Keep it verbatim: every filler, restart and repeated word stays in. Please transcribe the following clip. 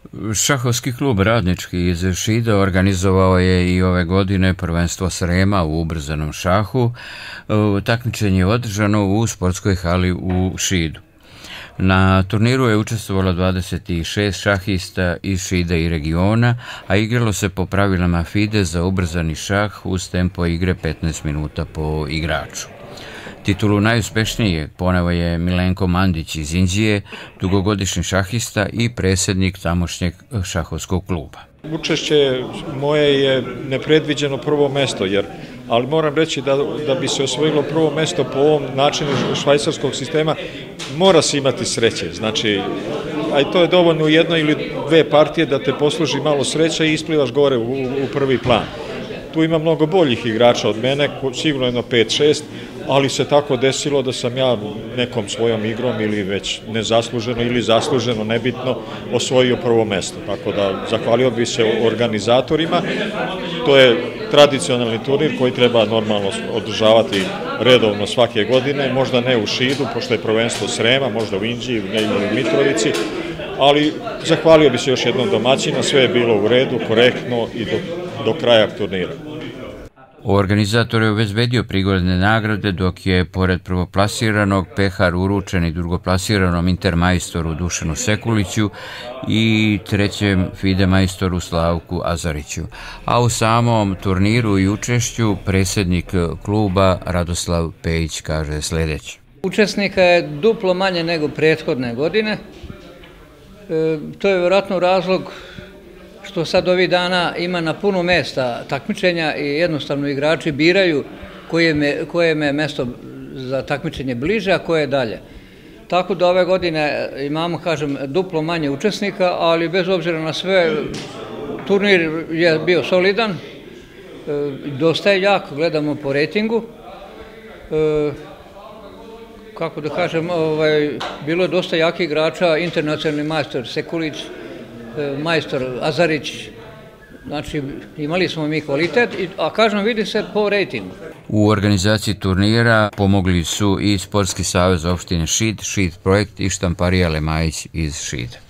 Šahovski klub Radnički iz Šida organizovao je i ove godine prvenstvo Srema u ubrzanom šahu. Takmičenje je održano u sportskoj hali u Šidu. Na turniru je učestvovalo dvadeset šest šahista iz Šida i regiona, a igralo se po pravilima FIDE za ubrzani šah uz tempo igre petnaest minuta po igraču. Titulu najuspešnije poneo je Milenko Mandić iz Inđije, dugogodišnji šahista i predsjednik tamošnjeg šahovskog kluba. Učešće moje je nepredviđeno prvo mesto, jer, ali moram reći da, da bi se osvojilo prvo mesto po ovom načinu švajcarskog sistema, mora se imati sreće. Znači, a i to je dovoljno u jednoj ili dve partije da te posluži malo sreća i isplivaš gore u, u prvi plan. Tu ima mnogo boljih igrača od mene, sigurno jedno pet šest, ali se tako desilo da sam ja nekom svojom igrom ili već nezasluženo ili zasluženo, nebitno, osvojio prvo mesto. Tako da zahvalio bi se organizatorima. To je tradicionalni turnir koji treba normalno održavati redovno svake godine, možda ne u Šidu, pošto je prvenstvo Srema, možda u Inđiji ili u Mitrovici, ali zahvalio bi se još jednom domaćina, sve je bilo u redu, korektno i do, do kraja turnira. Organizator je obezbedio prigodne nagrade, dok je pored prvoplasiranog pehar uručen i drugoplasiranom intermajstoru Dušanu Sekuliću i trećem FIDE majstoru Slavku Azariću. A u samom turniru i učešću predsjednik kluba Radoslav Pejić kaže sljedeće. Učesnika je duplo manje nego prethodne godine. E, to je vjerojatno razlog što sad ovih dana ima na puno mjesta takmičenja i jednostavno igrači biraju koje je mesto za takmičenje bliže, a koje je dalje. Tako da ove godine imamo, kažem, duplo manje učesnika, ali bez obzira na sve, turnir je bio solidan, dosta je jak, gledamo po rejtingu. Kako da kažem, bilo je dosta jakih igrača, internacionalni majstor Sekulić, majstor Azarić, znači imali smo mi kvalitet, a kažem vidi se po rejtingu. U organizaciji turnira pomogli su i Sportski savez opštine Šid, Šid projekt i štamparija Lemajić iz Šida.